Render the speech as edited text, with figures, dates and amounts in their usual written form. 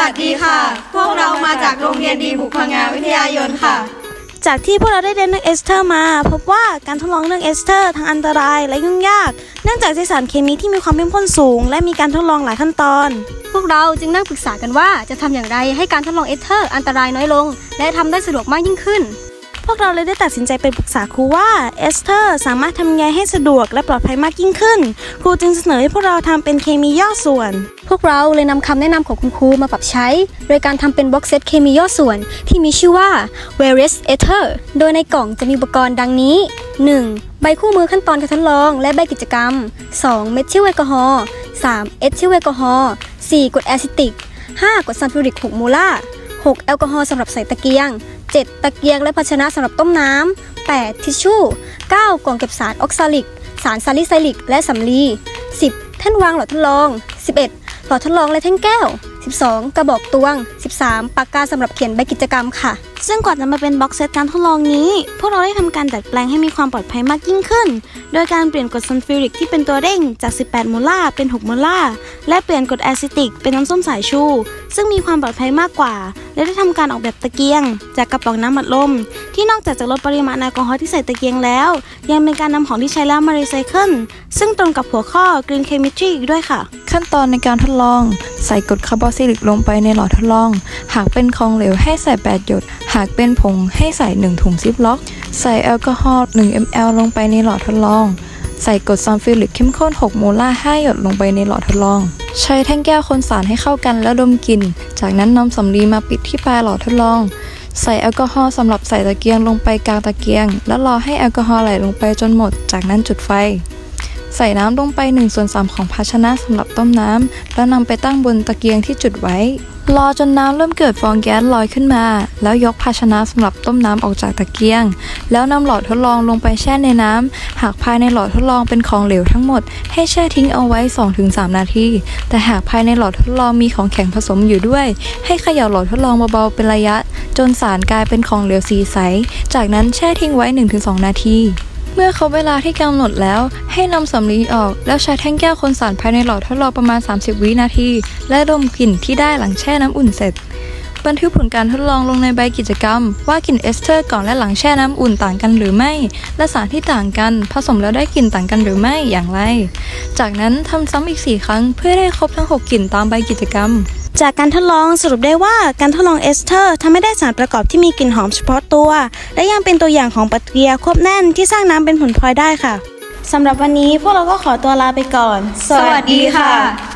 วัสดีค่ะพวกเรามาจากโรงเรียนดีบุกพังงาวิทยายนค่ะจากที่พวกเราได้เรียนเรื่องเอสเทอร์มาพบว่าการทดลองเรื่องเอสเทอร์ทั้งอันตรายและยุ่งยากเนื่องจากใช้สารเคมีที่มีความเข้มข้นสูงและมีการทดลองหลายขั้นตอนพวกเราจึงนั่งปรึกษากันว่าจะทำอย่างไรให้การทดลองเอสเทอร์อันตรายน้อยลงและทำได้สะดวกมากยิ่งขึ้นพวกเราเลยได้ตัดสินใจไปปรึกษาครูว่าเอสเทอร์สามารถทำยังไงให้สะดวกและปลอดภัยมากยิ่งขึ้นครูจึงเสนอให้พวกเราทำเป็นเคมีย่อส่วนพวกเราเลยนำคำแนะนำของคุณครูมาปรับใช้โดยการทำเป็นบ็อกเซตเคมีย่อส่วนที่มีชื่อว่า Various Ether โดยในกล่องจะมีอุปกรณ์ดังนี้ 1. ใบคู่มือขั้นตอนการทดลองและใบกิจกรรม 2. เมทิลแอลกอฮอล์ 3. เอทิลแอลกอฮอล์ 4. กรดแอซิติก 5. กรดซัลฟูริก6 โมลาร์ 6. แอลกอฮอล์สำหรับใส่ตะเกียง 7. ตะเกียงและภาชนะสำหรับต้มน้ำ 8. ทิชชู่ 9. กล่องเก็บสารออกซาลิกสารซาลิไซลิกและสำลี 10. แท่นวางหลอดทดลอง 11. หลอดทดลองและแท่งแก้ว 12. กระบอกตวง 13. ปากกาสำหรับเขียนใบกิจกรรมค่ะซึ่งก่อนจะมาเป็นบ็อกเซตการทดลองนี้พวกเราได้ทำการดัดแปลงให้มีความปลอดภัยมากยิ่งขึ้นโดยการเปลี่ยนกรดซัลฟูริกที่เป็นตัวเร่งจาก18 โมลาร์เป็น6 โมลาร์และเปลี่ยนกรดแอซิติกเป็นน้ำส้มสายชูซึ่งมีความปลอดภัยมากกว่าและได้ทำการออกแบบตะเกียงจากกระป๋องน้ำอัดลมที่นอกจากจะลดปริมาณแอลกอฮอล์ที่ใส่ตะเกียงแล้วยังเป็นการนำของที่ใช้แล้วมารีไซเคิลซึ่งตรงกับหัวข้อ Green Chemistry อีกด้วยค่ะขั้นตอนในการทดลองใส่กรดคาร์บอซิลิกลงไปในหลอดทดลองหากเป็นของเหลวให้ใส่8 หยดหากเป็นผงให้ใส่1 ถุงซิปล็อกใส่แอลกอฮอล์1 ml ลงไปในหลอดทดลองใส่กรดซัลฟูริกเข้มข้น6 โมลาร์5 หยดลงไปในหลอดทดลองใช้แท่งแก้วคนสารให้เข้ากันแล้วดมกลิ่นจากนั้นนำสำลีมาปิดที่ปลายหลอดทดลองใส่แอลกอฮอล์สำหรับใส่ตะเกียงลงไปกลางตะเกียงแล้วรอให้แอลกอฮอล์ไหลลงไปจนหมดจากนั้นจุดไฟใส่น้ำลงไป1/3ของภาชนะสำหรับต้มน้ำแล้วนำไปตั้งบนตะเกียงที่จุดไว้รอจนน้ำเริ่มเกิดฟองแก๊สลอยขึ้นมาแล้วยกภาชนะสำหรับต้มน้ำออกจากตะเกียงแล้วนำหลอดทดลองลงไปแช่ในน้ำหากภายในหลอดทดลองเป็นของเหลวทั้งหมดให้แช่ทิ้งเอาไว้ 2-3 นาทีแต่หากภายในหลอดทดลองมีของแข็งผสมอยู่ด้วยให้เขย่าหลอดทดลองเบาๆเป็นระยะจนสารกลายเป็นของเหลวสีใสจากนั้นแช่ทิ้งไว้ 1-2 นาทีเมื่อครบเวลาที่กำหนดแล้วให้นำสำลีออกแล้วใช้แท่งแก้วคนสารภายในหลอดทดลองประมาณ30 วินาทีและดมกลิ่นที่ได้หลังแช่น้ำอุ่นเสร็จบันทึกผลการทดลองลงในใบกิจกรรมว่ากลิ่นเอสเทอร์ก่อนและหลังแช่น้ำอุ่นต่างกันหรือไม่และสารที่ต่างกันผสมแล้วได้กลิ่นต่างกันหรือไม่อย่างไรจากนั้นทำซ้ำอีก4 ครั้งเพื่อได้ครบทั้ง6 กลิ่นตามใบกิจกรรมจากการทดลองสรุปได้ว่าการทดลองเอสเทอร์ทำให้ได้สารประกอบที่มีกลิ่นหอมเฉพาะตัวและยังเป็นตัวอย่างของปฏิกิริยาควบแน่นที่สร้างน้ำเป็นผลพลอยได้ค่ะสำหรับวันนี้พวกเราก็ขอตัวลาไปก่อนสวัสดีค่ะ